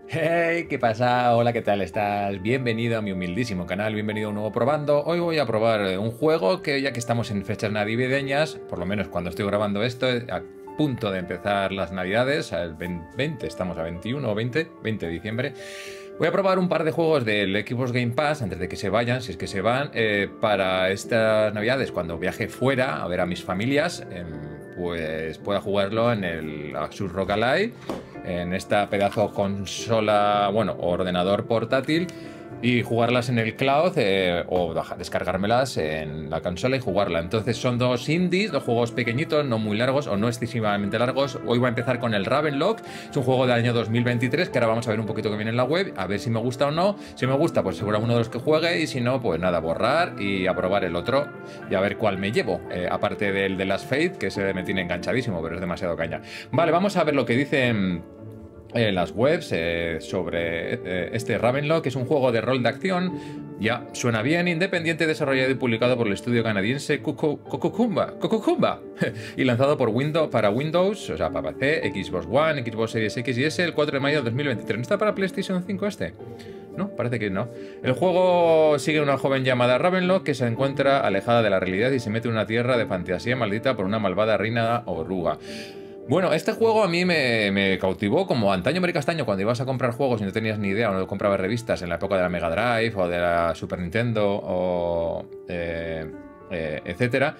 Hey, ¿qué pasa? Hola, ¿qué tal estás? Bienvenido a mi humildísimo canal, bienvenido a un nuevo probando. Hoy voy a probar un juego que ya que estamos en fechas navideñas, por lo menos cuando estoy grabando esto, a punto de empezar las navidades, el 20, estamos a 21 o 20 de diciembre. Voy a probar un par de juegos del Xbox Game Pass antes de que se vayan, si es que se van, para estas navidades, cuando viaje fuera a ver a mis familias, pues pueda jugarlo en el Asus ROG Ally, en esta pedazo consola, bueno, ordenador portátil, y jugarlas en el cloud, o descargármelas en la consola y jugarla. Entonces son dos indies, dos juegos pequeñitos, no muy largos o no excesivamente largos. Hoy voy a empezar con el Ravenlock. Es un juego del año 2023 que ahora vamos a ver un poquito que viene en la web, a ver si me gusta o no. Si me gusta, pues seguro uno de los que juegue, y si no, pues nada, borrar y a probar el otro y a ver cuál me llevo. Aparte del de Last Faith, que se me tiene enganchadísimo, pero es demasiado caña. Vale, vamos a ver lo que dicen las webs sobre este Ravenlock, que es un juego de rol de acción. Ya, suena bien, independiente, desarrollado y publicado por el estudio canadiense Kokokumba y lanzado por Windows, para Windows, o sea, para PC, Xbox One, Xbox Series X y S el 4 de mayo de 2023. ¿No está para PlayStation 5 este? No, parece que no. El juego sigue a una joven llamada Ravenlock que se encuentra alejada de la realidad y se mete en una tierra de fantasía maldita por una malvada reina oruga. Bueno, este juego a mí me cautivó como antaño Castaño, cuando ibas a comprar juegos y no tenías ni idea, o no comprabas revistas en la época de la Mega Drive o de la Super Nintendo o etcétera.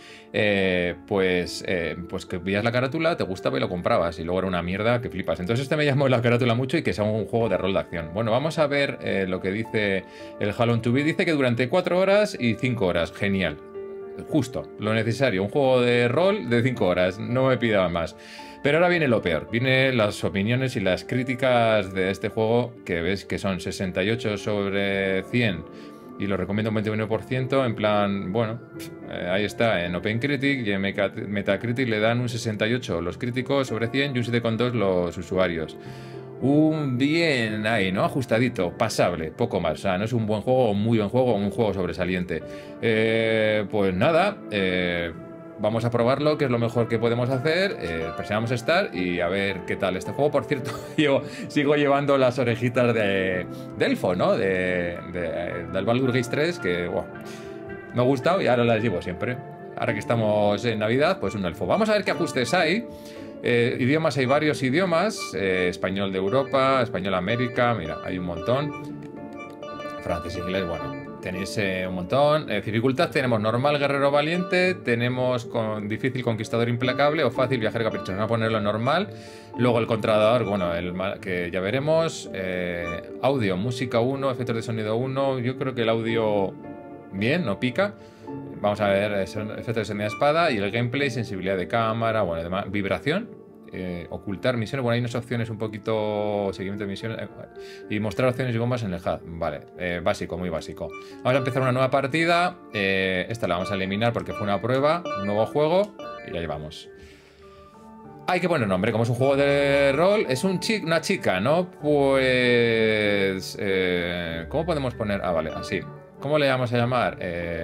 Pues que veías la carátula, te gustaba y lo comprabas, y luego era una mierda que flipas. Entonces este me llamó la carátula mucho, y que sea un juego de rol de acción. Bueno, vamos a ver lo que dice el Halo 2B. Dice que durante 4 horas y 5 horas. Genial. Justo, lo necesario. Un juego de rol de 5 horas. No me pida más. Pero ahora viene lo peor, vienen las opiniones y las críticas de este juego, que ves que son 68 sobre 100 y lo recomiendo un 29%, en plan, bueno, ahí está, en OpenCritic y en Metacritic le dan un 68 los críticos sobre 100 y un 7,2 los usuarios. Un bien ahí, ¿no? Ajustadito, pasable, poco más. O sea, no es un buen juego o un muy buen juego o un juego sobresaliente. Pues nada, vamos a probarlo, que es lo mejor que podemos hacer. Presionamos Start y a ver qué tal este juego. Por cierto, yo sigo llevando las orejitas de Elfo, ¿no? Del Baldur's Gate 3, que wow, me ha gustado y ahora las llevo siempre. Ahora que estamos en Navidad, pues un elfo. Vamos a ver qué ajustes hay. Idiomas, hay varios idiomas. Español de Europa, español América, mira, hay un montón. Francés, inglés, bueno, tenéis un montón. Dificultad tenemos normal, guerrero valiente, tenemos con difícil, conquistador implacable, o fácil, viajero caprichoso. Vamos a ponerlo normal. Luego el contrador, bueno, que ya veremos. Audio, música 1, efectos de sonido 1. Yo creo que el audio bien, no pica. Vamos a ver efectos de sonido de espada. Y el gameplay, sensibilidad de cámara, bueno, además, vibración. Ocultar misiones, bueno, hay unas opciones un poquito, seguimiento de misiones, y mostrar opciones y bombas en el HUD. Vale, básico, muy básico. Vamos a empezar una nueva partida. Esta la vamos a eliminar porque fue una prueba, un nuevo juego, y ya llevamos. Hay que poner nombre, como es un juego de rol, es una chica, ¿no? Pues... ¿cómo podemos poner? Ah, vale, así. ¿Cómo le vamos a llamar?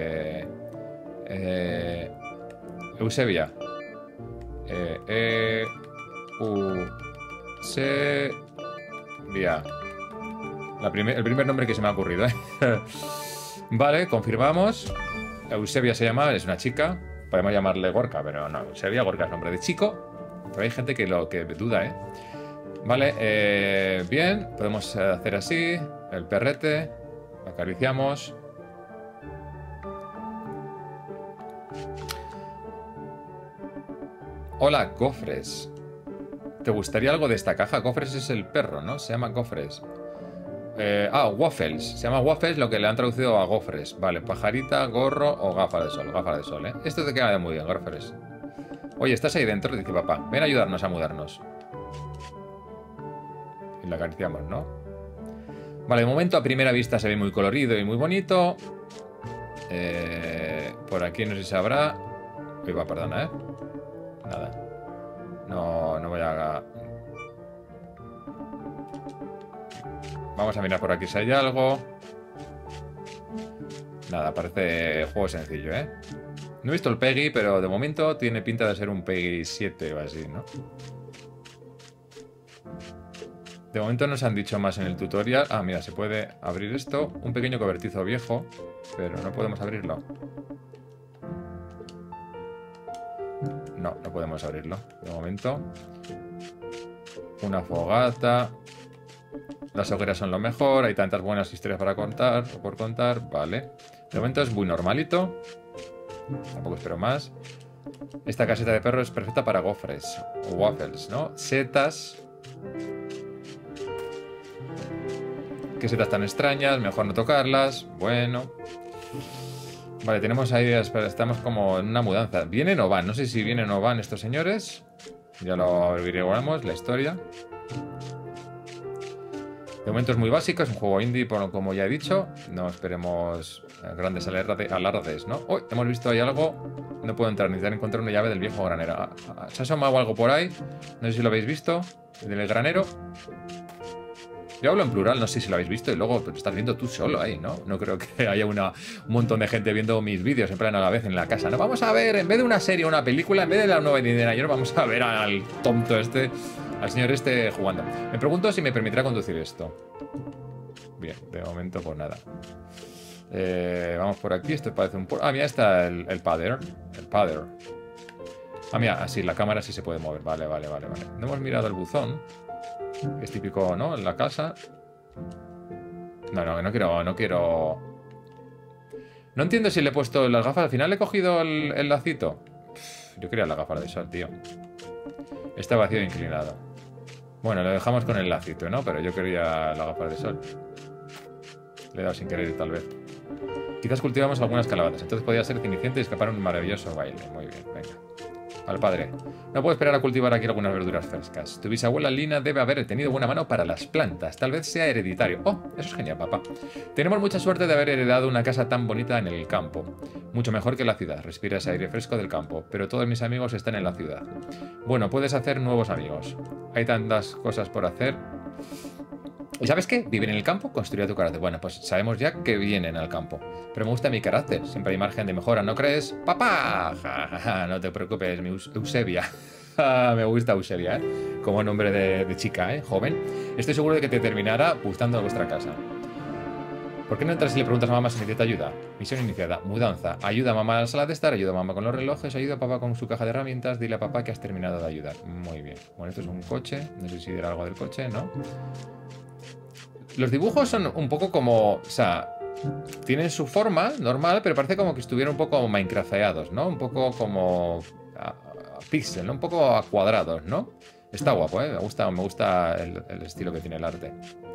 Eusebia. Eusebia. El primer nombre que se me ha ocurrido, ¿eh? Vale, confirmamos. Eusebia se llama, es una chica. Podemos llamarle Gorka, pero no, Eusebia. Gorka es nombre de chico. Pero hay gente que lo que duda, ¿eh? Vale, bien. Podemos hacer así. El perrete. Lo acariciamos. Hola, Gofres. ¿Te gustaría algo de esta caja? Gofres es el perro, ¿no? Se llama Gofres. Waffles. Se llama Waffles, lo que le han traducido a Gofres. Vale, pajarita, gorro o gafas de sol. Gafas de sol, ¿eh? Esto te queda muy bien, Gofres. Oye, ¿estás ahí dentro? Dice papá. Ven a ayudarnos a mudarnos. Y lo acariciamos, ¿no? Vale, de momento a primera vista se ve muy colorido y muy bonito. Por aquí no sé si sabrá. Uy, va, perdona, ¿eh? Nada. No voy a... Vamos a mirar por aquí si hay algo. Nada, parece juego sencillo, ¿eh? No he visto el PEGI, pero de momento tiene pinta de ser un PEGI 7 o así, ¿no? De momento nos han dicho más en el tutorial. Ah, mira, se puede abrir esto. Un pequeño cobertizo viejo, pero no podemos abrirlo. No, no podemos abrirlo de momento. Una fogata. Las hogueras son lo mejor. Hay tantas buenas historias para contar o por contar. Vale. De momento es muy normalito. Tampoco espero más. Esta caseta de perro es perfecta para gofres o waffles, ¿no? Setas. ¿Qué setas tan extrañas? Mejor no tocarlas. Bueno. Vale, tenemos ahí... Espera, estamos como en una mudanza. ¿Vienen o van? No sé si vienen o van estos señores. Ya lo averiguamos, la historia. De momento es muy básico, es un juego indie, como ya he dicho. No esperemos grandes alardes, ¿no? ¡Uy! Hemos visto ahí algo. No puedo entrar, necesitar encontrar una llave del viejo granero. ¿Se ha asomado algo por ahí? No sé si lo habéis visto. Del granero. Yo hablo en plural, no sé si lo habéis visto. Y luego lo estás viendo tú solo ahí, ¿no? No creo que haya un montón de gente viendo mis vídeos en plan a la vez en la casa. No, vamos a ver, en vez de una serie o una película, en vez de la nueva Indiana Jones, vamos a ver al tonto este, al señor este jugando. Me pregunto si me permitirá conducir esto. Bien, de momento pues nada. Vamos por aquí, esto parece un... Ah, mira, está el padre. El padre. Ah, mira, así, la cámara sí se puede mover. Vale. No hemos mirado el buzón. Es típico, ¿no? En la casa. No quiero... No entiendo si le he puesto las gafas. Al final le he cogido el lacito. Yo quería las gafas de sol, tío. Está vacío e inclinado. Bueno, lo dejamos con el lacito, ¿no? Pero yo quería las gafas de sol. Le he dado sin querer, tal vez. Quizás cultivamos algunas calabazas. Entonces podría ser cenicienta y escapar un maravilloso baile. Muy bien, venga. Al padre. No puedo esperar a cultivar aquí algunas verduras frescas. Tu bisabuela Lina debe haber tenido buena mano para las plantas. Tal vez sea hereditario. Oh, eso es genial, papá. Tenemos mucha suerte de haber heredado una casa tan bonita en el campo. Mucho mejor que la ciudad. Respira ese aire fresco del campo. Pero todos mis amigos están en la ciudad. Bueno, puedes hacer nuevos amigos. Hay tantas cosas por hacer. ¿Y sabes qué? Vivir en el campo construye tu carácter. Bueno, pues sabemos ya que vienen al campo. Pero me gusta mi carácter. Siempre hay margen de mejora, ¿no crees? ¡Papá! Ja, ja, ja, no te preocupes, mi Eusebia. Me gusta Eusebia, ¿eh? Como nombre de chica, ¿eh? Joven. Estoy seguro de que te terminará gustando vuestra casa. ¿Por qué no entras y le preguntas a mamá si necesita ayuda? Misión iniciada. Mudanza. Ayuda a mamá a la sala de estar, ayuda a mamá con los relojes, ayuda a papá con su caja de herramientas, dile a papá que has terminado de ayudar. Muy bien. Bueno, esto es un coche. No sé si dirá algo del coche, ¿no? Los dibujos son un poco como... O sea, tienen su forma normal, pero parece como que estuvieran un poco minecrafteados, ¿no? Un poco como... a píxel, ¿no? Un poco a cuadrados, ¿no? Está guapo, ¿eh? Me gusta el estilo que tiene el arte.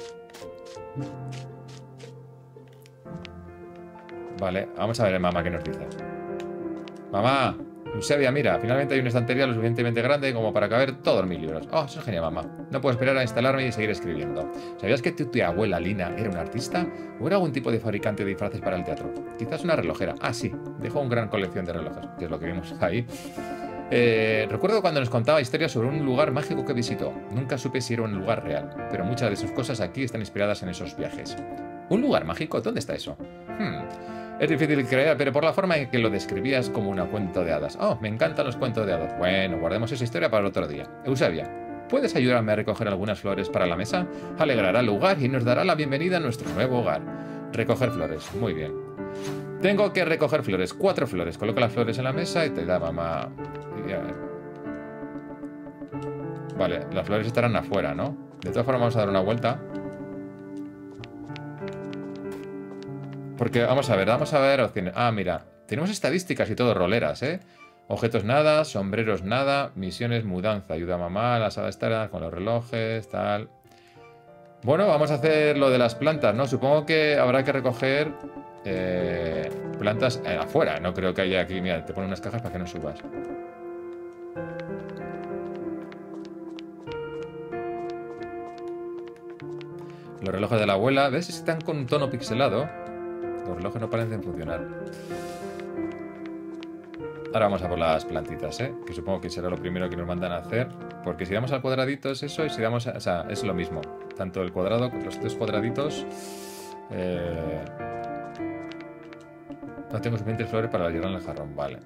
Vale, vamos a ver, mamá, qué nos dice. Mamá, Eusebia, mira, finalmente hay una estantería lo suficientemente grande como para caber todos mis libros. Oh, eso es genial, mamá. No puedo esperar a instalarme y seguir escribiendo. ¿Sabías que tu tía abuela Lina era una artista? ¿O era algún tipo de fabricante de disfraces para el teatro? Quizás una relojera. Ah, sí, dejó una gran colección de relojes, que es lo que vimos ahí. Recuerdo cuando nos contaba historias sobre un lugar mágico que visitó. Nunca supe si era un lugar real, pero muchas de sus cosas aquí están inspiradas en esos viajes. ¿Un lugar mágico? ¿Dónde está eso? Es difícil creer, pero por la forma en que lo describías como una cuento de hadas. Oh, me encantan los cuentos de hadas. Bueno, guardemos esa historia para el otro día. Eusebia, ¿puedes ayudarme a recoger algunas flores para la mesa? Alegrará el lugar y nos dará la bienvenida a nuestro nuevo hogar. Recoger flores. Muy bien. Tengo que recoger flores. 4 flores. Coloca las flores en la mesa y te da mamá... Vale, las flores estarán afuera, ¿no? De todas formas vamos a dar una vuelta. Porque, vamos a ver opciones. Ah, mira, tenemos estadísticas y todo, roleras, ¿eh? Objetos nada, sombreros nada, misiones mudanza, ayuda a mamá, a la sala de estar con los relojes, tal. Bueno, vamos a hacer lo de las plantas, ¿no? Supongo que habrá que recoger plantas afuera. No creo que haya aquí, mira, te ponen unas cajas para que no subas. Los relojes de la abuela, ¿ves? Están con un tono pixelado. Los relojes no parecen funcionar. Ahora vamos a por las plantitas, ¿eh? Que supongo que será lo primero que nos mandan a hacer. Porque si damos al cuadradito es eso y si damos... O sea, es lo mismo. Tanto el cuadrado como los 3 cuadraditos... No tengo suficientes flores para llenar el jarrón. Vale.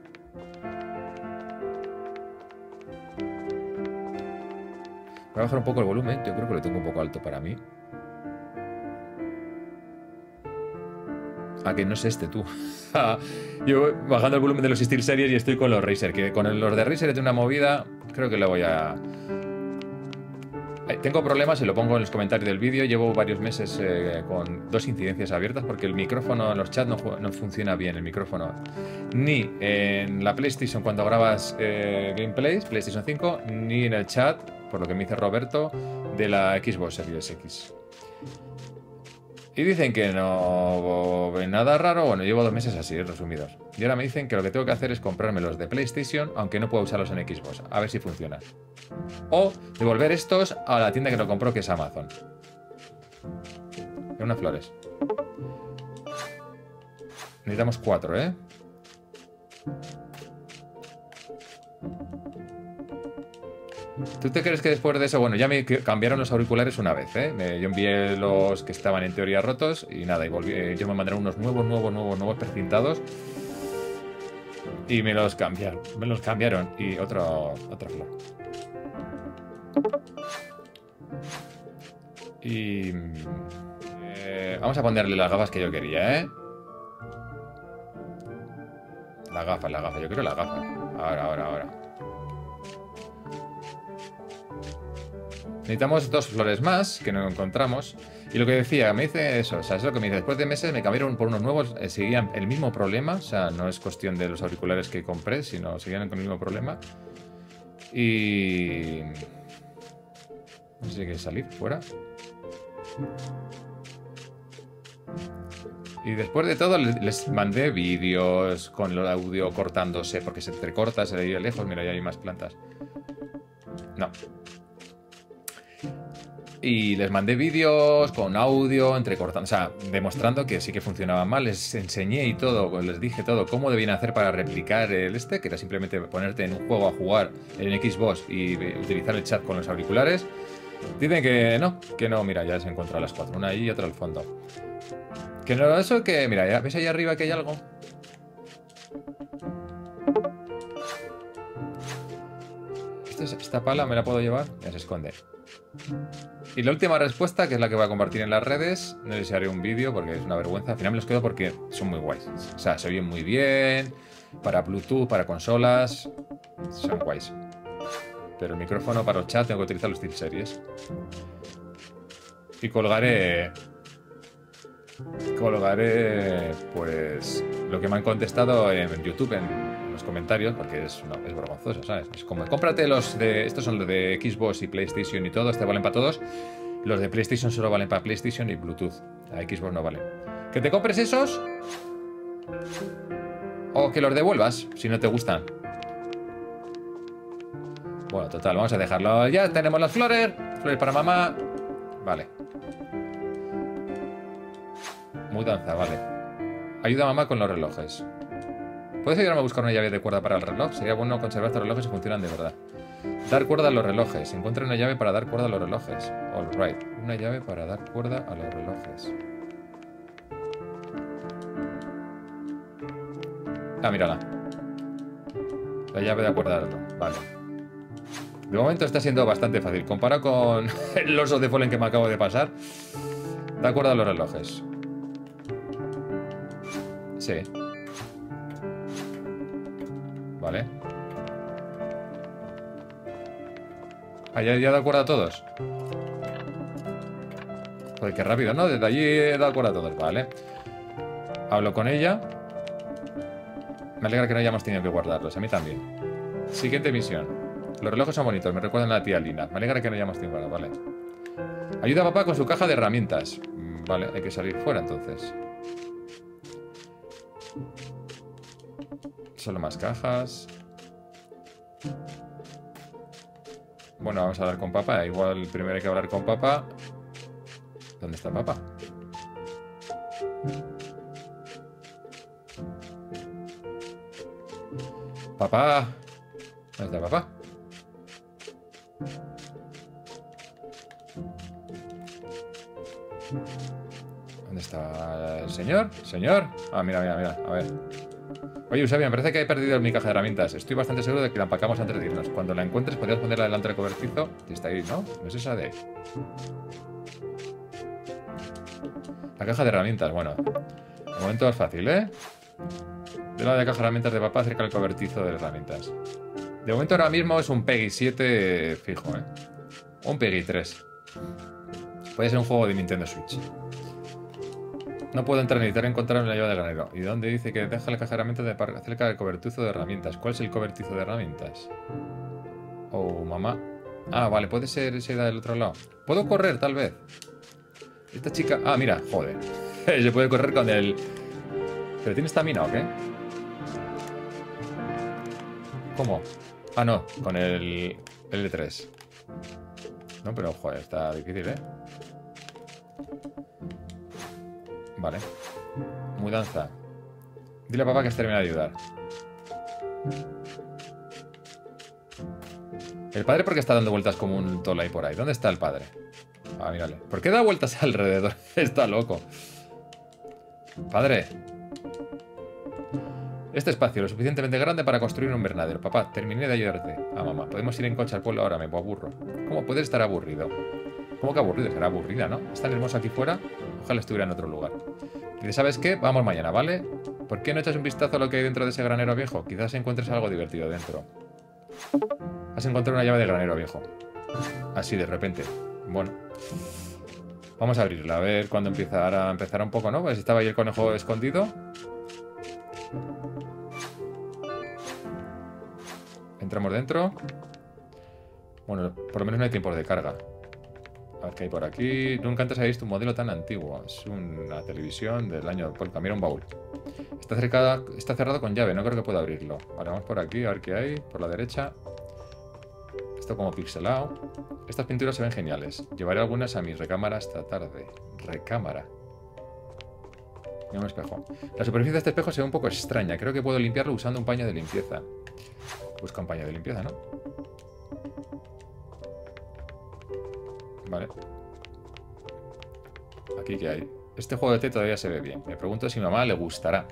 Voy a bajar un poco el volumen. Yo creo que lo tengo un poco alto para mí. Ah, que no es este, tú. Yo bajando el volumen de los SteelSeries y estoy con los Razer. Que con los de Razer es de una movida. Creo que lo voy a... Tengo problemas y lo pongo en los comentarios del vídeo. Llevo varios meses con 2 incidencias abiertas porque el micrófono en los chats no funciona bien. El micrófono ni en la PlayStation cuando grabas gameplays, PlayStation 5, ni en el chat, por lo que me dice Roberto, de la Xbox Series X. Y dicen que no ven nada raro. Bueno, llevo 2 meses así, resumidos. Y ahora me dicen que lo que tengo que hacer es comprarme los de PlayStation, aunque no puedo usarlos en Xbox. A ver si funciona. O devolver estos a la tienda que lo compró, que es Amazon. Y unas flores. Necesitamos 4, ¿eh? ¿Tú te crees que después de eso? Bueno, ya me cambiaron los auriculares una vez, ¿eh? Yo envié los que estaban en teoría rotos y nada, y yo me mandaron unos nuevos precintados y me los cambiaron y otra flor. Y vamos a ponerle las gafas que yo quería, ¿eh? La gafa, yo quiero la gafa. Ahora. Necesitamos 2 flores más, que no encontramos. Y lo que decía, me dice eso, o sea, es lo que me dice. Después de meses me cambiaron por unos nuevos, seguían el mismo problema. O sea, no es cuestión de los auriculares que compré, sino seguían con el mismo problema. Y... no sé si quiere salir fuera. Y después de todo les mandé vídeos con el audio cortándose, porque se entrecorta, se le iba lejos. Mira, ya hay más plantas. No. Y les mandé vídeos con audio entrecortando, o sea, demostrando que sí que funcionaba mal. Les enseñé y todo, les dije todo, cómo debían hacer para replicar que era simplemente ponerte en un juego a jugar en Xbox y utilizar el chat con los auriculares. Dicen que no, mira, ya se encuentran las 4, una ahí y otra al fondo. Que no, eso que, mira, ya, ¿ves ahí arriba que hay algo? Esta pala me la puedo llevar, ya se esconde. Y la última respuesta, que es la que voy a compartir en las redes, no les haré un vídeo porque es una vergüenza. Al final me los quedo porque son muy guays. O sea, se oyen muy bien, para Bluetooth, para consolas, son guays. Pero el micrófono para el chat tengo que utilizar los SteelSeries. Y colgaré, pues, lo que me han contestado en YouTube, en los comentarios, porque es vergonzoso, ¿sabes? Es como, cómprate los de... Estos son los de Xbox y PlayStation y todo, valen para todos. Los de PlayStation solo valen para PlayStation y Bluetooth. A Xbox no valen. ¿Que te compres esos? O que los devuelvas, si no te gustan. Bueno, total, vamos a dejarlo. Ya tenemos las flores. Flores para mamá. Vale. Mudanza, vale. Ayuda a mamá con los relojes. ¿Puedes ayudarme a buscar una llave de cuerda para el reloj? Sería bueno conservar estos relojes si funcionan de verdad. Dar cuerda a los relojes. Encuentra una llave para dar cuerda a los relojes. All right. Una llave para dar cuerda a los relojes. Ah, mírala. La llave de acuerdarlo. Vale. De momento está siendo bastante fácil. Comparado con el oso de Fallen que me acabo de pasar. Da cuerda a los relojes. Sí. Vale. Ah, ya da cuerda a todos. Joder, qué rápido, ¿no? Desde allí he dado cuerda a todos. Vale. Hablo con ella. Me alegra que no hayamos tenido que guardarlos. A mí también. Siguiente misión. Los relojes son bonitos. Me recuerdan a la tía Lina. Me alegra que no hayamos tenido que guardarlos. Vale. Ayuda a papá con su caja de herramientas. Vale, hay que salir fuera entonces. Solo más cajas. Bueno, vamos a hablar con papá. Igual primero hay que hablar con papá. ¿Dónde está papá? Papá. ¿Dónde está papá? ¿Dónde está el señor? ¿Señor? Ah, mira. A ver. Oye, Usabia, me parece que he perdido mi caja de herramientas. Estoy bastante seguro de que la empacamos antes de irnos. Cuando la encuentres, podrías ponerla delante del cobertizo. Y está ahí, ¿no? ¿No es esa de ahí? La caja de herramientas, bueno. De momento es fácil, ¿eh? De la de caja de herramientas de papá cerca del cobertizo de herramientas. De momento ahora mismo es un Peggy 7 fijo, ¿eh? O un Peggy 3. Puede ser un juego de Nintendo Switch. No puedo entrar, necesitaré encontrar la llave del granero. ¿Y dónde dice que deja la caja de herramientas cerca del cobertizo de herramientas? ¿Cuál es el cobertizo de herramientas? Oh, mamá. Ah, vale, puede ser ese del otro lado. ¿Puedo correr, tal vez? Esta chica... Ah, mira, joder. Se puede correr con el... ¿Pero tiene estamina o qué? ¿Cómo? Ah, no, con el L3. No, pero joder, está difícil, ¿eh? Vale. Mudanza. Dile a papá que se termine de ayudar. El padre, ¿por qué está dando vueltas como un tolai por ahí? ¿Dónde está el padre? Ah, mírale. ¿Por qué da vueltas alrededor? Está loco. Padre. Este espacio lo suficientemente grande para construir un invernadero. Papá, terminé de ayudarte. Ah, mamá, podemos ir en coche al pueblo ahora, me aburro. ¿Cómo puedes estar aburrido? ¿Cómo que aburrido? Será aburrida, ¿no? Es tan hermoso aquí fuera. Ojalá estuviera en otro lugar. Y ¿sabes qué? Vamos mañana, ¿vale? ¿Por qué no echas un vistazo a lo que hay dentro de ese granero viejo? Quizás encuentres algo divertido dentro. Has encontrado una llave de granero viejo. Así de repente. Bueno. Vamos a abrirla, a ver cuándo empieza a empezar un poco, ¿no? Pues estaba ahí el conejo escondido. Entramos dentro. Bueno, por lo menos no hay tiempo de carga. A ver qué hay por aquí. Nunca antes he visto un modelo tan antiguo. Es una televisión del año... Por cambiar un baúl. Está cerrado con llave. No creo que pueda abrirlo. Vale, vamos por aquí a ver qué hay. Por la derecha. Esto como pixelado. Estas pinturas se ven geniales. Llevaré algunas a mi recámara esta tarde. Recámara. Mira un espejo. La superficie de este espejo se ve un poco extraña. Creo que puedo limpiarlo usando un paño de limpieza. Busca un paño de limpieza, ¿no? Vale. Aquí que hay. Este juego de té todavía se ve bien. Me pregunto si a mi mamá le gustará.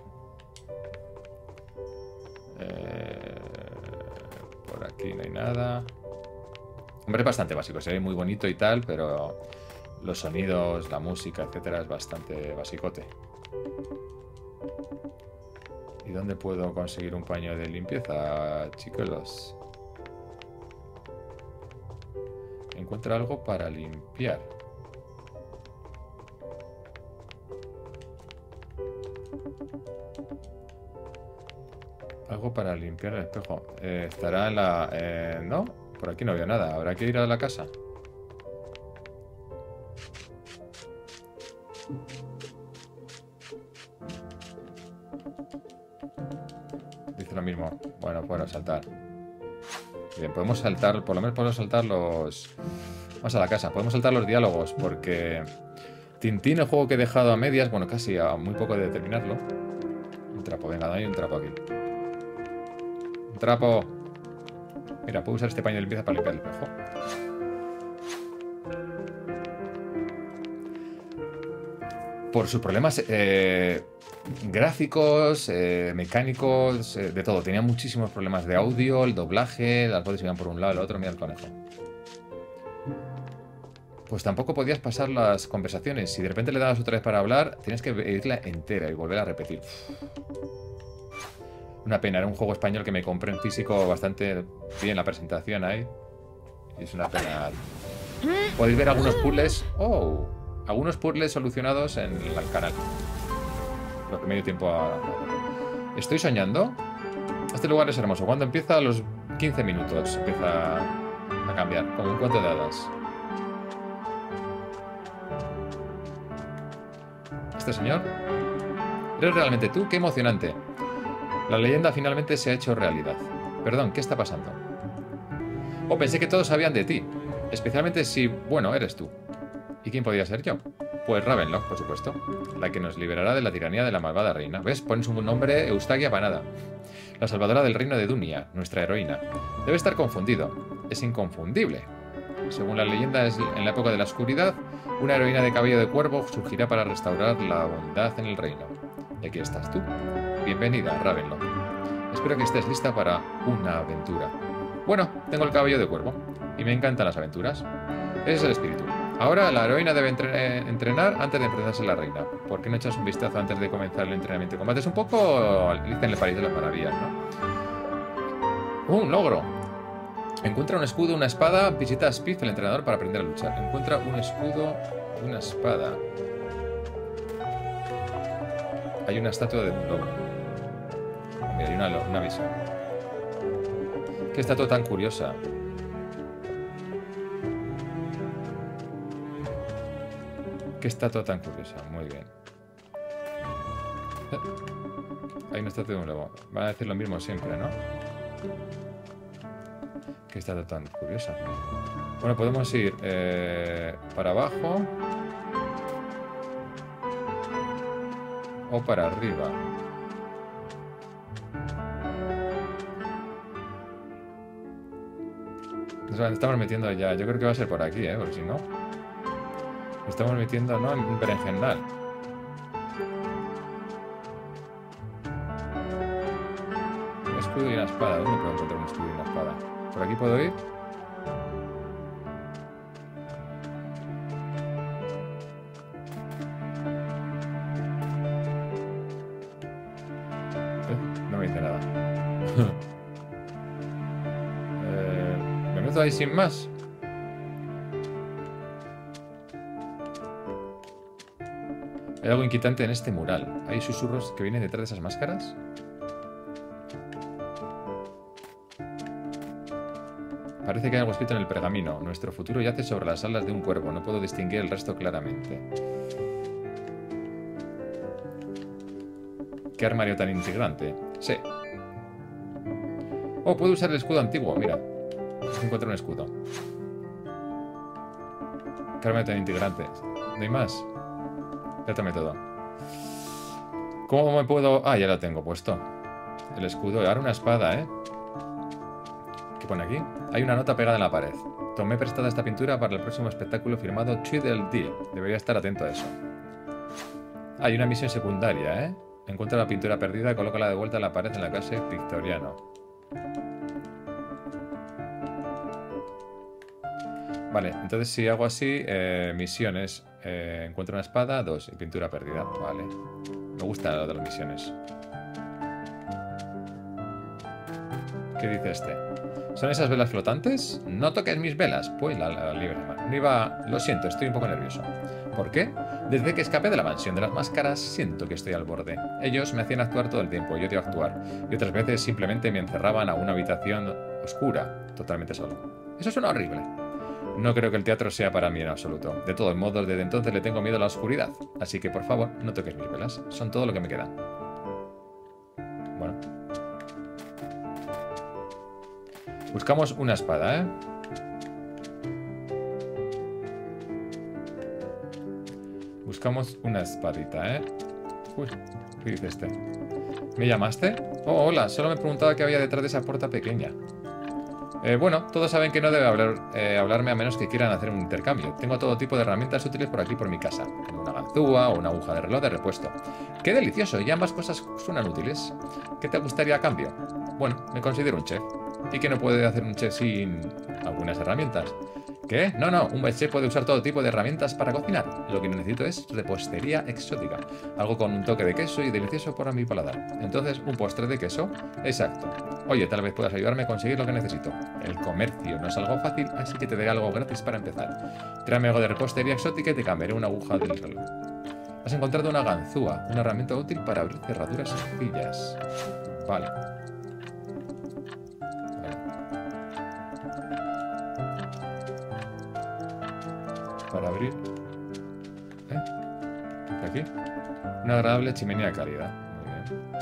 Por aquí no hay nada. Hombre, es bastante básico. Se ve muy bonito y tal, pero los sonidos, la música, etcétera, es bastante basicote. ¿Y dónde puedo conseguir un paño de limpieza, chicos? Encuentra algo para limpiar. Algo para limpiar el espejo. Estará en la... ¿no? Por aquí no veo nada. Habrá que ir a la casa. Dice lo mismo. Bueno, puedo saltar. Bien, podemos saltar, por lo menos podemos saltar los... Vamos a la casa, podemos saltar los diálogos, porque... Tintín, el juego que he dejado a medias, bueno, casi a muy poco de terminarlo. Un trapo, venga, no hay un trapo aquí. Un trapo. Mira, puedo usar este paño de limpieza para limpiar el espejo. Por sus problemas gráficos, mecánicos, de todo. Tenía muchísimos problemas de audio, el doblaje, las voces iban por un lado, el otro, mira el conejo. Pues tampoco podías pasar las conversaciones. Si de repente le dabas otra vez para hablar, tienes que irla entera y volver a repetir. Una pena, era un juego español que me compré en físico bastante bien la presentación ahí. Y es una pena. Podéis ver algunos puzzles. ¡Oh! Algunos puzzles solucionados en el canal. Lo que me dio tiempo a... ¿Estoy soñando? Este lugar es hermoso. Cuando empieza, a los 15 minutos empieza a cambiar, como un cuento de hadas. ¿Este señor? ¿Eres realmente tú? ¡Qué emocionante! La leyenda finalmente se ha hecho realidad. Perdón, ¿qué está pasando? Oh, pensé que todos sabían de ti. Especialmente si, bueno, eres tú. ¿Y quién podría ser yo? Pues Ravenlock, por supuesto. La que nos liberará de la tiranía de la malvada reina. ¿Ves? Pones un nombre, Eustaquia Panada. La salvadora del reino de Dunia, nuestra heroína. Debe estar confundido. Es inconfundible. Según la leyenda, en la época de la oscuridad, una heroína de cabello de cuervo surgirá para restaurar la bondad en el reino. Y aquí estás tú. Bienvenida, Ravenlock. Espero que estés lista para una aventura. Bueno, tengo el cabello de cuervo y me encantan las aventuras. Ese es el espíritu. Ahora la heroína debe entrenar antes de enfrentarse a la reina. ¿Por qué no echas un vistazo antes de comenzar el entrenamiento de combate? Es un poco Alicia en el País de las Maravillas, ¿no? ¡Un logro! Encuentra un escudo, una espada. Visita a Spiff, el entrenador, para aprender a luchar. Encuentra un escudo y una espada. Hay una estatua de un lobo. Mira, hay una visión. Qué estatua tan curiosa. Qué estatua tan curiosa. Muy bien. Hay una estatua de un lobo. Van a decir lo mismo siempre, ¿no? Qué estatua tan curiosa. Bueno, podemos ir para abajo. O para arriba. Nos estamos metiendo ya. Yo creo que va a ser por aquí, porque si no... Nos estamos metiendo, ¿no? En un berenjenal. Un escudo y una espada. ¿Dónde puedo encontrar un escudo y una espada? ¿Por aquí puedo ir? No me dice nada. ¿Me meto ahí sin más? Hay algo inquietante en este mural. ¿Hay susurros que vienen detrás de esas máscaras? Parece que hay algo escrito en el pergamino. Nuestro futuro yace sobre las alas de un cuervo. No puedo distinguir el resto claramente. ¿Qué armario tan integrante? Sí. Oh, puedo usar el escudo antiguo. Mira. Encuentro un escudo. ¿Qué armario tan integrante? ¿No hay más? Trátame todo. ¿Cómo me puedo...? Ah, ya lo tengo puesto. El escudo. Ahora una espada, ¿eh? ¿Qué pone aquí? Hay una nota pegada en la pared. Tomé prestada esta pintura para el próximo espectáculo firmado Tweedledee. Debería estar atento a eso. Hay una misión secundaria, ¿eh? Encuentra la pintura perdida y colócala de vuelta en la pared en la clase victoriano. Vale, entonces si hago así, misiones. Encuentro una espada, 2 y pintura perdida. Vale. Me gusta lo de las misiones. ¿Qué dice este? ¿Son esas velas flotantes? No toques mis velas. Pues la libre. No iba... Lo siento, estoy un poco nervioso. ¿Por qué? Desde que escapé de la mansión de las máscaras, siento que estoy al borde. Ellos me hacían actuar todo el tiempo, yo odio actuar. Y otras veces simplemente me encerraban a una habitación oscura, totalmente solo. Eso suena horrible. No creo que el teatro sea para mí en absoluto. De todos modos, desde entonces le tengo miedo a la oscuridad. Así que, por favor, no toques mis velas. Son todo lo que me queda. Bueno. Buscamos una espada, ¿eh? Buscamos una espadita, ¿eh? Uy, ¿qué dice este? ¿Me llamaste? Oh, hola, solo me preguntaba qué había detrás de esa puerta pequeña. Bueno, todos saben que no debe hablarme a menos que quieran hacer un intercambio. Tengo todo tipo de herramientas útiles por aquí por mi casa, como una ganzúa o una aguja de reloj de repuesto. ¡Qué delicioso! Y ambas cosas suenan útiles. ¿Qué te gustaría a cambio? Bueno, me considero un chef. ¿Y qué no puede hacer un chef sin algunas herramientas? ¿Qué? No, no, un buen chef puede usar todo tipo de herramientas para cocinar. Lo que necesito es repostería exótica. Algo con un toque de queso y delicioso para mi paladar. Entonces, ¿un postre de queso? Exacto. Oye, tal vez puedas ayudarme a conseguir lo que necesito. El comercio no es algo fácil, así que te daré algo gratis para empezar. Tráeme algo de repostería exótica y te cambiaré una aguja del reloj. Has encontrado una ganzúa, una herramienta útil para abrir cerraduras sencillas. Vale. Para abrir... Aquí. Una agradable chimenea cálida. Muy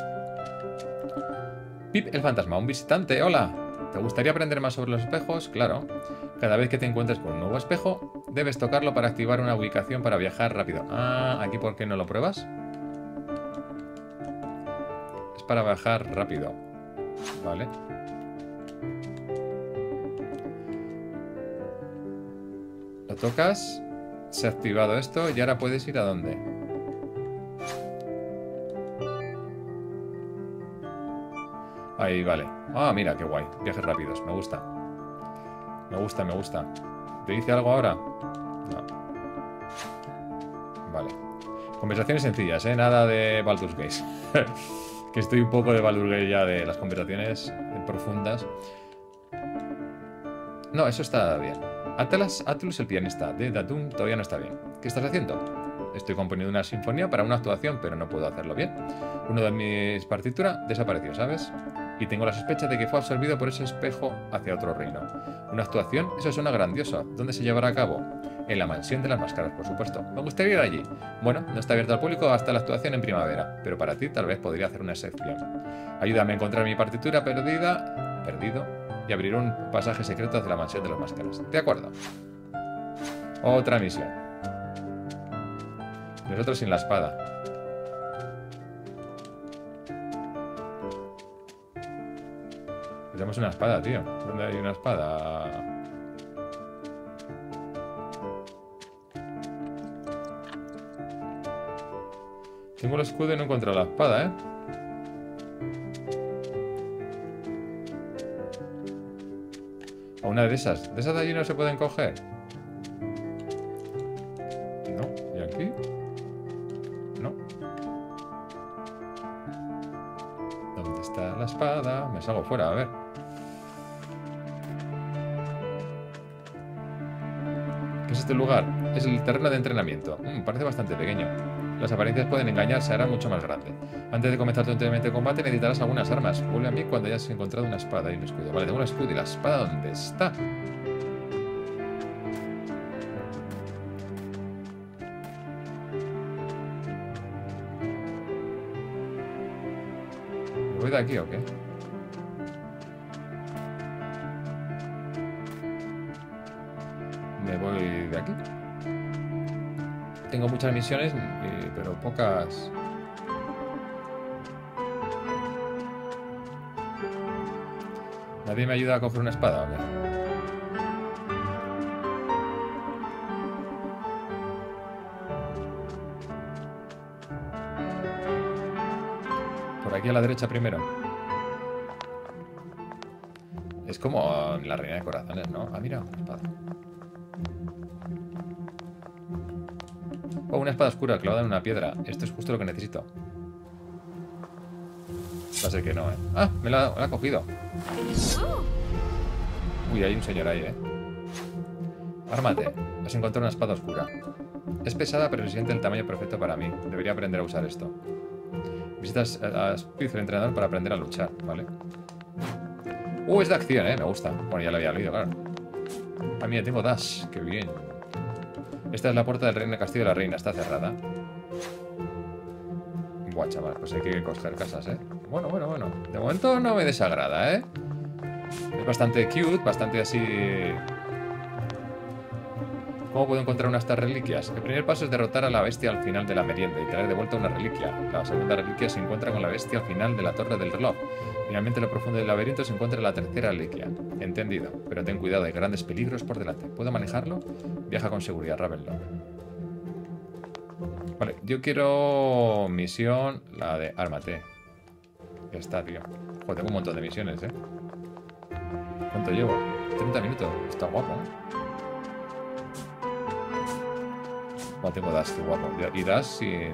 bien. Pip el fantasma, un visitante. Hola. ¿Te gustaría aprender más sobre los espejos? Claro. Cada vez que te encuentres con un nuevo espejo, debes tocarlo para activar una ubicación para viajar rápido. Ah, ¿aquí por qué no lo pruebas? Es para viajar rápido. Vale. Lo tocas. Se ha activado esto y ahora puedes ir a dónde. Ahí, vale. Ah, mira, qué guay. Viajes rápidos, me gusta. Me gusta, me gusta. ¿Te dice algo ahora? No. Vale. Conversaciones sencillas, ¿eh? Nada de Baldur's Gate. Que estoy un poco de Baldur's Gate ya, de las conversaciones profundas. No, eso está bien. Atlus, el pianista de Datum, todavía no está bien. ¿Qué estás haciendo? Estoy componiendo una sinfonía para una actuación, pero no puedo hacerlo bien. Uno de mis partituras desapareció, ¿sabes? Y tengo la sospecha de que fue absorbido por ese espejo hacia otro reino. ¿Una actuación? Eso suena grandioso. ¿Dónde se llevará a cabo? En la mansión de las máscaras, por supuesto. Me gustaría ir allí. Bueno, no está abierto al público hasta la actuación en primavera, pero para ti tal vez podría hacer una excepción. Ayúdame a encontrar mi partitura perdido, y abrir un pasaje secreto hacia la mansión de las máscaras. De acuerdo. Otra misión. Nosotros sin la espada. Tenemos una espada, tío. ¿Dónde hay una espada? Tengo el escudo y no encuentro la espada, ¿eh? O una de esas. ¿De esas de allí no se pueden coger? No. ¿Y aquí? No. ¿Dónde está la espada? Me salgo fuera, a ver. ¿Qué es este lugar? Es el terreno de entrenamiento. Parece bastante pequeño. Las apariencias pueden engañar, se hará mucho más grande. Antes de comenzar tu entrenamiento de combate necesitarás algunas armas. Vuelve a mí cuando hayas encontrado una espada y un escudo. Vale, tengo un escudo. ¿Y la espada dónde está? ¿Me voy de aquí o qué? Me voy de aquí. Tengo muchas misiones, pero pocas... ¿Nadie me ayuda a coger una espada o qué? Por aquí a la derecha primero. Es como la reina de corazones, ¿no? Ah, mira, una espada. Oh, una espada oscura clavada en una piedra. Esto es justo lo que necesito. Va a ser que no, ¿eh? ¡Ah! Me la ha cogido. Uy, hay un señor ahí, ¿eh? Ármate. Has encontrado una espada oscura. Es pesada, pero se siente el tamaño perfecto para mí. Debería aprender a usar esto. Visitas a Spiz, el entrenador, para aprender a luchar, ¿vale? Es de acción, ¿eh? Me gusta. Bueno, ya lo había leído, claro. Ah, mira, tengo dash. Qué bien. Esta es la puerta del reino castillo de la reina. Está cerrada. Buah, chaval, pues hay que coger casas, ¿eh? Bueno. De momento no me desagrada, ¿eh? Es bastante cute, bastante así... ¿Cómo puedo encontrar una de estas reliquias? El primer paso es derrotar a la bestia al final de la merienda y traer de vuelta una reliquia. La segunda reliquia se encuentra con la bestia al final de la torre del reloj. Finalmente, en lo profundo del laberinto se encuentra la tercera reliquia. Entendido. Pero ten cuidado, hay grandes peligros por delante. ¿Puedo manejarlo? Viaja con seguridad, Ravenloft. Vale, yo quiero misión, la de ármate. Ya está, tío. Joder, tengo un montón de misiones, ¿eh? ¿Cuánto llevo? 30 minutos. Está guapo, ¿eh? Bueno, tengo dash, qué guapo. Y dash sin...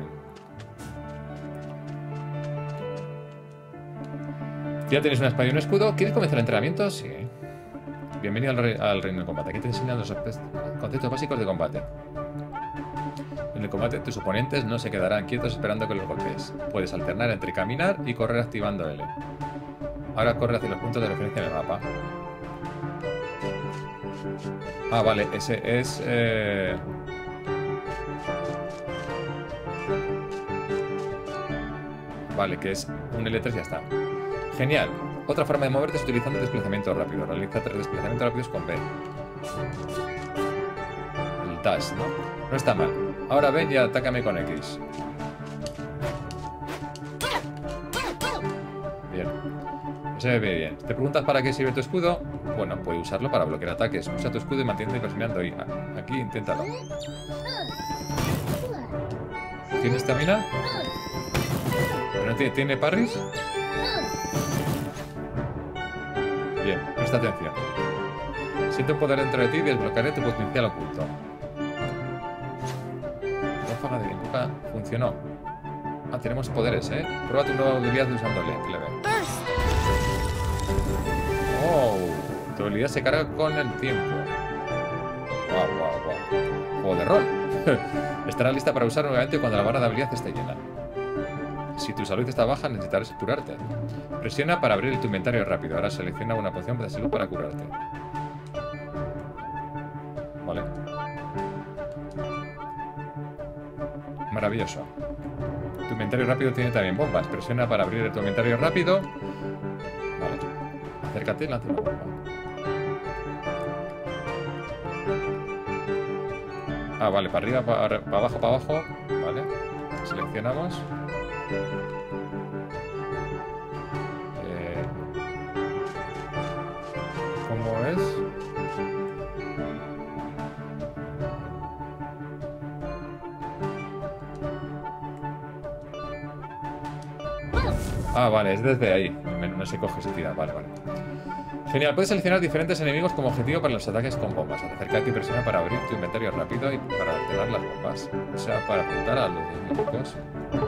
Ya tenéis una espada y un escudo. ¿Quieres comenzar el entrenamiento? Sí. Bienvenido al reino de combate. Aquí te enseñan los conceptos básicos de combate. En el combate, tus oponentes no se quedarán quietos esperando que los golpees. Puedes alternar entre caminar y correr activando L. Ahora corre hacia los puntos de referencia en el mapa. Ah, vale, ese es... Vale, que es un L3 y ya está. Genial. Otra forma de moverte es utilizando desplazamiento rápido. Realiza 3 desplazamientos rápidos con B. El dash, ¿no? No está mal. Ahora ven y atácame con X. Bien. Se me ve bien. ¿Te preguntas para qué sirve tu escudo? Bueno, puedes usarlo para bloquear ataques. Usa tu escudo y mantente presionando y aquí inténtalo. ¿Tiene estamina? ¿Pero no tiene parries? Presta atención. Siento un poder dentro de ti y desbloquearé tu potencial oculto. Ráfaga de nunca funcionó. Ah, tenemos poderes, ¿eh? Prueba tu nueva habilidad usándole. Oh, tu habilidad se carga con el tiempo. Guau, guau, guau. Juego de rol. Estará lista para usar nuevamente cuando la barra de habilidad esté llena. Si tu salud está baja, necesitarás curarte. Presiona para abrir tu inventario rápido. Ahora selecciona una poción de salud para curarte. Vale. Maravilloso. Tu inventario rápido tiene también bombas. Presiona para abrir tu inventario rápido. Vale. Acércate y lanza una bomba. Ah, vale. Para arriba, para abajo, para abajo. Vale. Seleccionamos. ¿Cómo es? Ah, vale, es desde ahí. No se coge, se tira. Vale, vale. Genial, puedes seleccionar diferentes enemigos como objetivo para los ataques con bombas. Acércate y presiona para abrir tu inventario rápido y para alterar las bombas. O sea, para apuntar a los enemigos.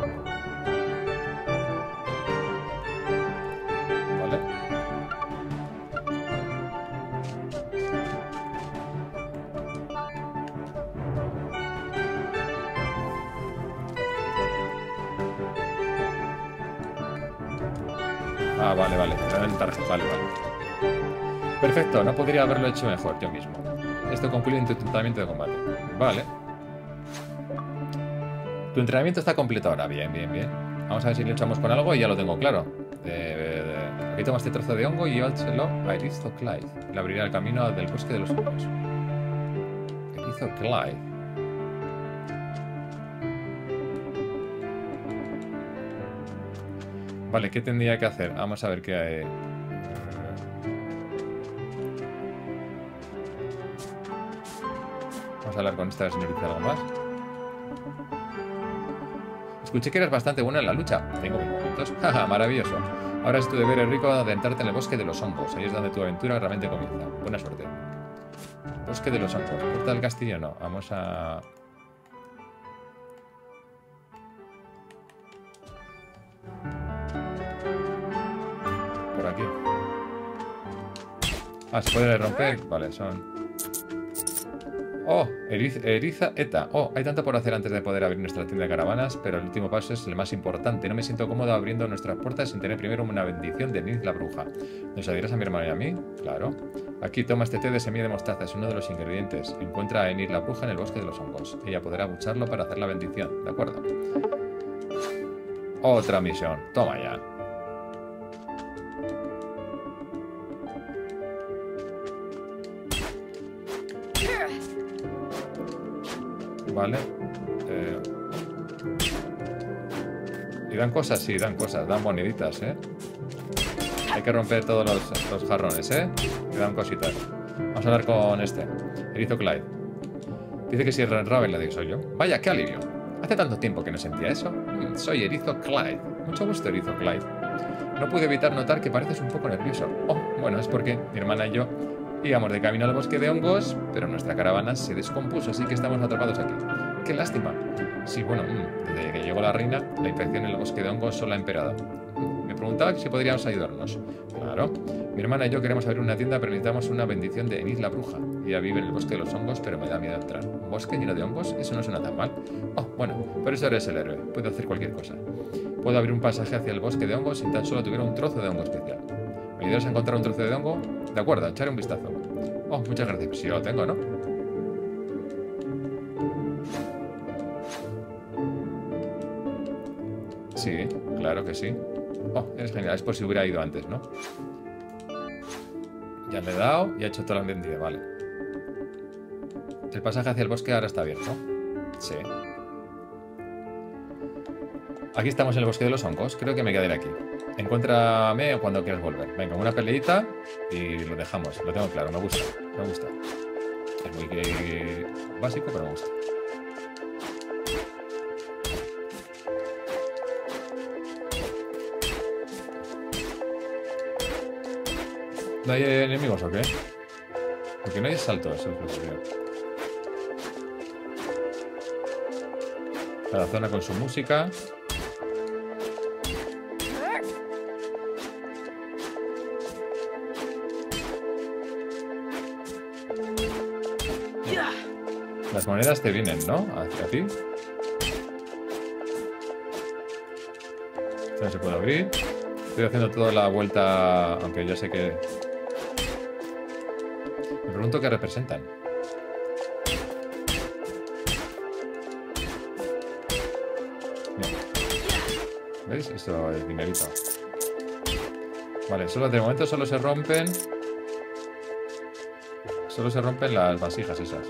Vale. Ah, vale, vale. Vale, vale. Perfecto, no podría haberlo hecho mejor yo mismo. Esto concluye en tu tratamiento de combate. Vale. Tu entrenamiento está completo ahora. Bien, bien, bien. Vamos a ver si le echamos con algo y ya lo tengo claro. Aquí toma este trozo de hongo y llévaselo a Erizo Clyde. Le abrirá el camino del bosque de los hongos. Erizo Clyde. Vale, ¿qué tendría que hacer? Vamos a ver qué hay. Vamos a hablar con esta señorita algo más. Escuché que eres bastante buena en la lucha. Tengo mis momentos. Jaja, maravilloso. Ahora es tu deber, Enrico, adentrarte en el bosque de los hongos. Ahí es donde tu aventura realmente comienza. Buena suerte. Bosque de los hongos. Puerta del castillo no. Vamos a... por aquí. Ah, se puede romper. Vale, son... Oh, Eriza Eta. Oh, hay tanto por hacer antes de poder abrir nuestra tienda de caravanas, pero el último paso es el más importante. No me siento cómodo abriendo nuestras puertas sin tener primero una bendición de Nid la bruja. ¿Nos ayudarás a mi hermano y a mí? Claro. Aquí, toma este té de semilla de mostaza, es uno de los ingredientes. Encuentra a Nid la bruja en el bosque de los hongos. Ella podrá usarlo para hacer la bendición, ¿de acuerdo? Otra misión. Toma ya. Vale. ¿Y dan cosas? Sí, dan cosas. Dan moneditas, ¿eh? Hay que romper todos los jarrones, ¿eh? Y dan cositas. Vamos a hablar con este. Erizo Clyde. Dice que si es Raven, le digo, soy yo. Vaya, qué alivio. Hace tanto tiempo que no sentía eso. Soy Erizo Clyde. Mucho gusto, Erizo Clyde. No pude evitar notar que pareces un poco nervioso. Oh, bueno, es porque mi hermana y yo íbamos de camino al bosque de hongos, pero nuestra caravana se descompuso, así que estamos atrapados aquí. ¡Qué lástima! Sí, bueno, desde que llegó la reina, la infección en el bosque de hongos solo ha empeorado. Me preguntaba si podríamos ayudarnos. Claro. Mi hermana y yo queremos abrir una tienda, pero necesitamos una bendición de Enid la bruja. Ella vive en el bosque de los hongos, pero me da miedo entrar. ¿Un bosque lleno de hongos? Eso no suena tan mal. Oh, bueno, por eso eres el héroe. Puedo hacer cualquier cosa. Puedo abrir un pasaje hacia el bosque de hongos si tan solo tuviera un trozo de hongo especial. ¿Me ayudas a encontrar un trozo de hongo? De acuerdo, echaré un vistazo. Oh, muchas gracias. Si yo lo tengo, ¿no? Sí, claro que sí. Oh, eres genial. Es por si hubiera ido antes, ¿no? Ya le he dado y ha hecho toda la vendida. Vale. El pasaje hacia el bosque ahora está abierto. Sí. Aquí estamos en el bosque de los hongos. Creo que me quedaré aquí. Encuéntrame cuando quieras volver. Venga, una peleita y lo dejamos. Lo tengo claro. Me gusta. Me gusta. Es muy básico, pero me gusta. ¿No hay enemigos o qué? Porque no hay salto, eso es lo que veo. Cada zona con su música. Las monedas te vienen, ¿no? Hacia ti. Esto no se puede abrir. Estoy haciendo toda la vuelta, aunque ya sé que... Me pregunto qué representan. ¿Veis? Esto es dinerito. Vale, de momento solo se rompen... Solo se rompen las vasijas esas.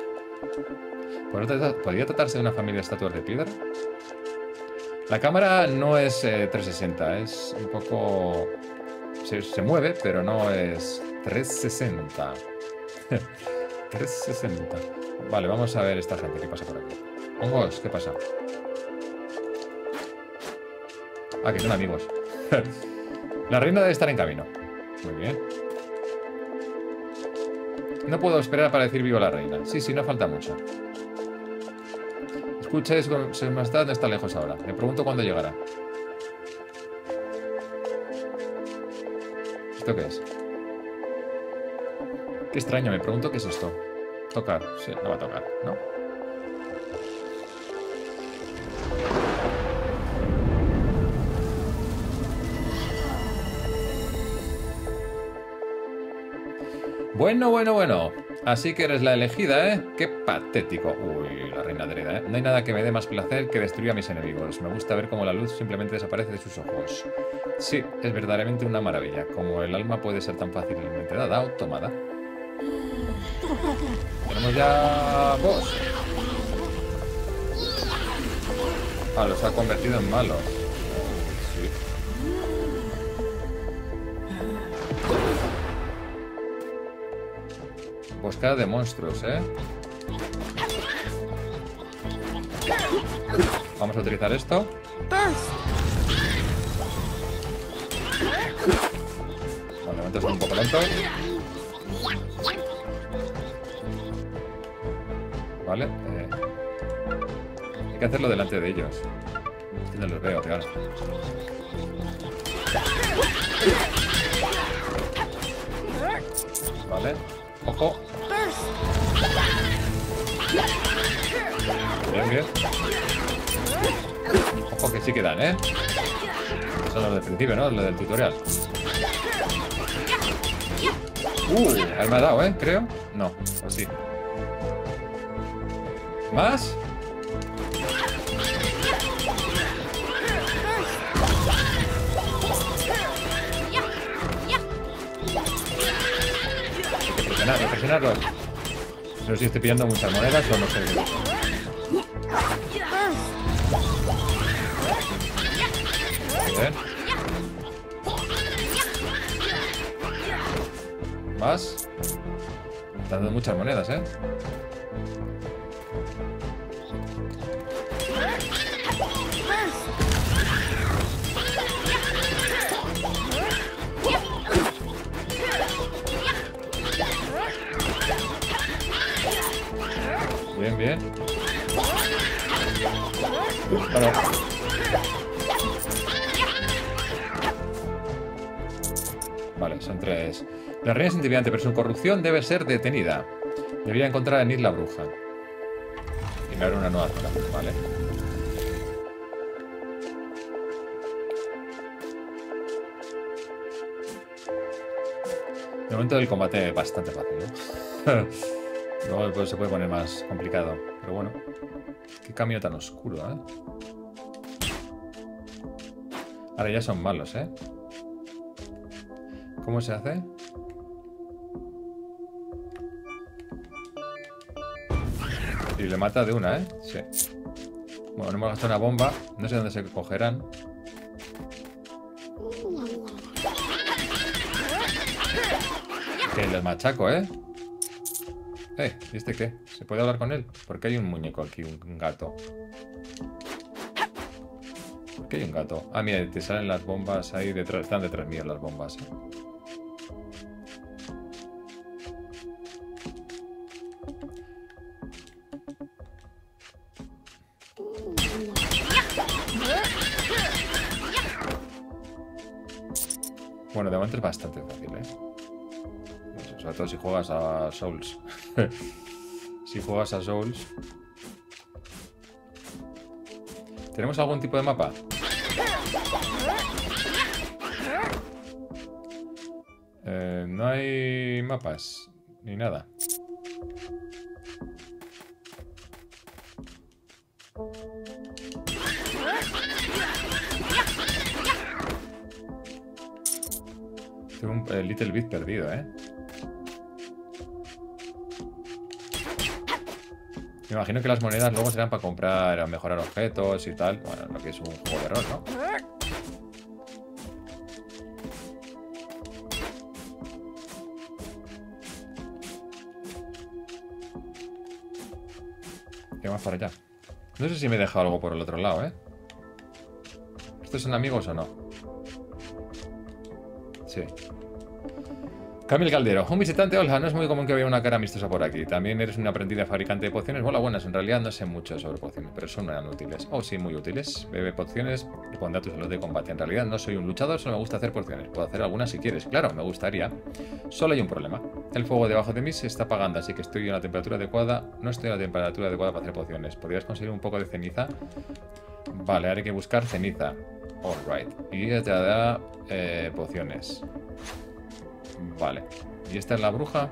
¿Podría tratarse de una familia de estatuas de piedra? La cámara no es 360, es un poco... Se mueve, pero no es 360. 360. Vale, vamos a ver esta gente. ¿Qué pasa por aquí? Hongos, ¿qué pasa? Ah, que son amigos. La reina debe estar en camino. Muy bien. No puedo esperar para decir viva la reina. Sí, no falta mucho. Escucha, su majestad no está lejos ahora. Me pregunto cuándo llegará. ¿Esto qué es? Qué extraño, me pregunto qué es esto. Tocar. Sí, no va a tocar, ¿no? Bueno. Así que eres la elegida, ¿eh? Qué patético. Uy, la reina Dreda, ¿eh? No hay nada que me dé más placer que destruir a mis enemigos. Me gusta ver cómo la luz simplemente desaparece de sus ojos. Sí, es verdaderamente una maravilla. Como el alma puede ser tan fácilmente dada o tomada. Tenemos ya... boss. Ah, los ha convertido en malos. Sí. Boscada de monstruos, ¿eh? Vamos a utilizar esto. Vale, de momento es un poco lento. Vale. Hay que hacerlo delante de ellos. Es que no los veo, claro. Vale. Ojo. Bien. Ojo que sí que dan, ¿eh? Son los del principio, ¿no? Los del tutorial. Él me ha dado, ¿eh? Creo. No, así. ¿Más? Hay que presionarlo. No sé si estoy pillando muchas monedas o no sé. Bien. Más. Está dando muchas monedas, ¿eh? Bien. Claro. Vale, son 3. La reina es intimidante, pero su corrupción debe ser detenida. Debería encontrar en Isla Bruja. Y me abre una nueva zona. Vale. De momento del combate es bastante fácil, ¿no? Luego pues, se puede poner más complicado. Pero bueno. Qué camino tan oscuro, ¿eh? Ahora ya son malos, ¿eh? ¿Cómo se hace? Y le mata de una, ¿eh? Sí. Bueno, no hemos gastado una bomba. No sé dónde se cogerán. Que les machaco, ¿eh? ¿Y este qué? ¿Se puede hablar con él? ¿Por qué hay un muñeco aquí? Un gato. ¿Por qué hay un gato? Ah, mira, te salen las bombas ahí detrás. Están detrás mío las bombas. Bueno, de momento es bastante fácil, ¿eh? Sobre todo si juegas a Souls. Si juegas a Souls. ¿Tenemos algún tipo de mapa? No hay mapas. Ni nada. Tengo un Little Bit perdido, ¿eh? Me imagino que las monedas luego serán para comprar o mejorar objetos y tal. Bueno, lo que es un juego de rol, ¿no? ¿Qué más para allá? No sé si me he dejado algo por el otro lado, ¿eh? ¿Estos son amigos o no? Sí. Camil Caldero, un visitante, hola, no es muy común que vea una cara amistosa por aquí. También eres un aprendiz de fabricante de pociones. Hola, buenas, en realidad no sé mucho sobre pociones, pero son muy útiles. Oh, sí, muy útiles. Bebe pociones y pondrá tu salud de combate. En realidad no soy un luchador, solo me gusta hacer pociones. Puedo hacer algunas si quieres. Claro, me gustaría. Solo hay un problema. El fuego debajo de mí se está apagando, así que estoy a la temperatura adecuada. No estoy a la temperatura adecuada para hacer pociones. ¿Podrías conseguir un poco de ceniza? Vale, ahora hay que buscar ceniza. Alright. Y te da pociones. Vale. ¿Y esta es la bruja?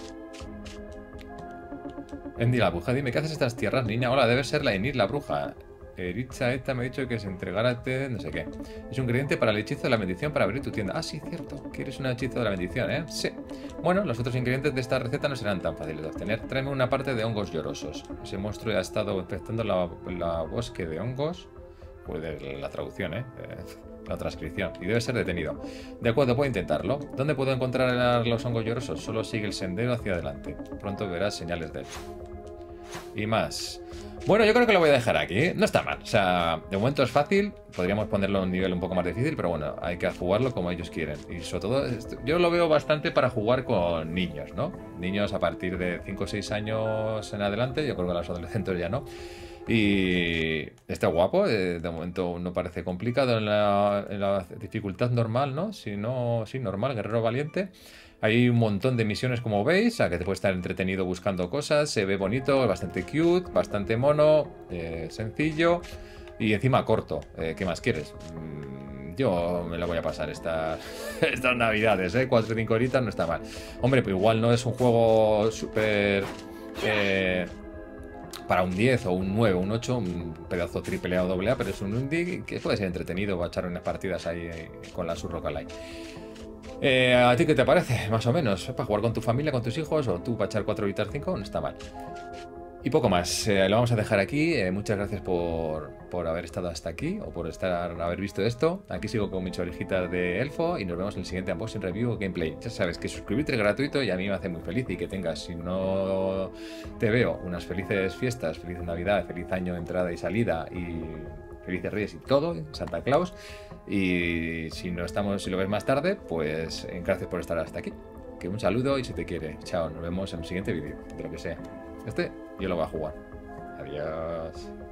Endi, la bruja, dime, ¿qué haces estas tierras, niña? Hola, debe ser la Enid, la bruja. Ericha esta me ha dicho que se entregara no sé qué. Es un ingrediente para el hechizo de la bendición para abrir tu tienda. Ah, sí, cierto. ¿Quieres un hechizo de la bendición, eh? Sí. Bueno, los otros ingredientes de esta receta no serán tan fáciles de obtener. Tráeme una parte de hongos llorosos. Ese monstruo ya ha estado inspectando la bosque de hongos. Pues de la traducción, la transcripción. Y debe ser detenido. De acuerdo, puedo intentarlo. ¿Dónde puedo encontrar los hongos llorosos? Solo sigue el sendero hacia adelante. Pronto verás señales de él. Y más. Bueno, yo creo que lo voy a dejar aquí. No está mal. O sea, de momento es fácil. Podríamos ponerlo a un nivel un poco más difícil, pero bueno, hay que jugarlo como ellos quieren. Y sobre todo, yo lo veo bastante para jugar con niños, ¿no? Niños a partir de 5 o 6 años en adelante. Yo creo que los adolescentes ya no. Y está guapo, de momento no parece complicado en la dificultad normal, ¿no? Si no, sí, normal, guerrero valiente. Hay un montón de misiones, como veis, a que te puede estar entretenido buscando cosas. Se ve bonito, es bastante cute, bastante mono, sencillo y encima corto. ¿Qué más quieres? Yo me lo voy a pasar estas navidades, 4 o 5 horitas no está mal. Hombre, pues igual no es un juego súper... para un 10 o un 9 o un 8, un pedazo triple A o doble A, pero es un indie que puede ser entretenido para echar unas partidas ahí con la Surroca Live. ¿A ti qué te parece? Más o menos, para jugar con tu familia, con tus hijos, o tú para echar 4 horitas 5, no está mal. Y poco más, lo vamos a dejar aquí. Muchas gracias por haber estado hasta aquí o por haber visto esto. Aquí sigo con mis orejitas de elfo y nos vemos en el siguiente unboxing, review o gameplay. Ya sabes que suscribirte es gratuito y a mí me hace muy feliz y que tengas, si no te veo, unas felices fiestas, feliz Navidad, feliz año, entrada y salida y felices Reyes y todo, Santa Claus. Y si no estamos, si lo ves más tarde, pues gracias por estar hasta aquí. Que un saludo y se te quiere. Chao, nos vemos en el siguiente vídeo, de lo que sea. Yo lo voy a jugar. Adiós.